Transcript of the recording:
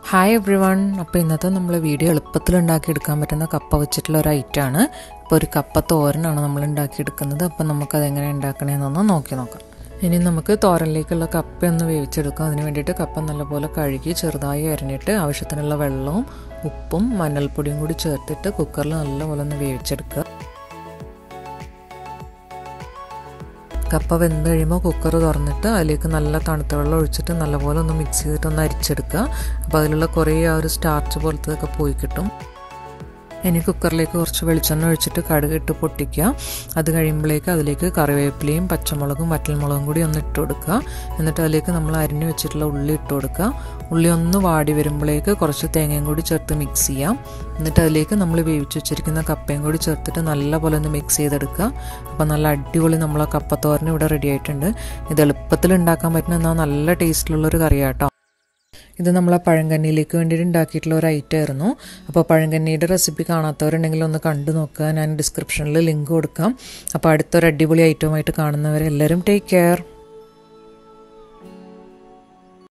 Hi every one. അപ്പോൾ ഇന്നത്തെ നമ്മൾ വീഡിയോ എളുപ്പത്തിൽ ഉണ്ടാക്കിയെടുക്കാൻ പറ്റുന്ന കപ്പ വെച്ചിട്ടുള്ള ഒരു ഐറ്റമാണ്. ഇപ്പോൾ ഒരു കപ്പ തോരനാണ് നമ്മൾ ഉണ്ടാക്കിയെടുക്കുന്നത്. അപ്പോൾ നമുക്കതെങ്ങനെ ഉണ്ടാക്കണമെന്നൊന്ന് നോക്കാം. ഇനി നമുക്ക് തോരനിലേക്കുള്ള കപ്പ ഒന്ന് വേവിച്ചെടുക്കാം. അതിന് വേണ്ടിയിട്ട് കപ്പ നല്ലപോലെ കഴുകി ചെറുതായി അരിഞ്ഞിട്ട് ആവശ്യത്തിനുള്ള വെള്ളവും ഉപ്പും മഞ്ഞൾപ്പൊടിയും കൂടി ചേർത്തിട്ട് കുക്കറിൽ നല്ലപോലെ ഒന്ന് വേവിച്ചെടുക്കുക. കപ്പ വെന്ത് കഴിയുമ്പോൾ കുക്കർ തുറന്നിട്ട് അതിലേക്ക് നല്ല തണുത്ത വെള്ളം ഒഴിച്ചിട്ട് നല്ലപോലെ ഒന്ന് മിക്സ് ചെയ്തിട്ട് ഒന്ന് അരിച്ചെടുക്കുക. അപ്പോൾ അതിലുള്ള കുറേ ആ ഒരു സ്റ്റാർച്ച് പോലത്തതൊക്കെ പോയി കിട്ടും. ഇനി കുക്കറിലേക്ക് കുറച്ച് വെളിച്ചെണ്ണ ഒഴിച്ചിട്ട് കടുക് ഇട്ട് പൊട്ടിക്കുക. അത് കഴിയുമ്പോഴേക്ക് അതിലേക്ക് കറിവേപ്പിലയും പച്ചമുളകും വറ്റൽമുളകും കൂടി ഒന്ന് ഇട്ട് കൊടുക്കുക. എന്നിട്ട് അതിലേക്ക് നമ്മൾ അരിഞ്ഞു വെച്ചിട്ടുള്ള ഉള്ളി ഇട്ട് കൊടുക്കുക. ഉള്ളി ഒന്ന് വാടി വരുമ്പോഴേക്ക് കുറച്ച് തേങ്ങയും കൂടി ചേർത്ത് മിക്സ് ചെയ്യാം. എന്നിട്ട് അതിലേക്ക് നമ്മൾ വേവിച്ച് വെച്ചിരിക്കുന്ന കപ്പയും കൂടി ചേർത്തിട്ട് നല്ലപോലെ ഒന്ന് മിക്സ് ചെയ്തെടുക്കുക. അപ്പോൾ നല്ല അടിപൊളി നമ്മളെ കപ്പത്തോരൻ ഇവിടെ റെഡി ആയിട്ടുണ്ട്. ഇത് എളുപ്പത്തിൽ ഉണ്ടാക്കാൻ പറ്റുന്ന എന്നാൽ നല്ല ടേസ്റ്റിലുള്ളൊരു കറിയാട്ടോ. ഇത് നമ്മളെ പഴങ്കന്നിയിലേക്ക് വേണ്ടിയിട്ട് ഉണ്ടാക്കിയിട്ടുള്ള ഒരു ഐറ്റം ആയിരുന്നു. അപ്പോൾ പഴങ്കന്നിയുടെ റെസിപ്പി കാണാത്തവരുണ്ടെങ്കിൽ ഒന്ന് കണ്ടു നോക്കുക. ഞാൻ ഡിസ്ക്രിപ്ഷനിൽ ലിങ്ക് കൊടുക്കാം. അപ്പോൾ അടുത്തൊരു അടിപൊളി ഐറ്റവുമായിട്ട് കാണുന്നവരെല്ലാവരും ടേക്ക് കെയർ.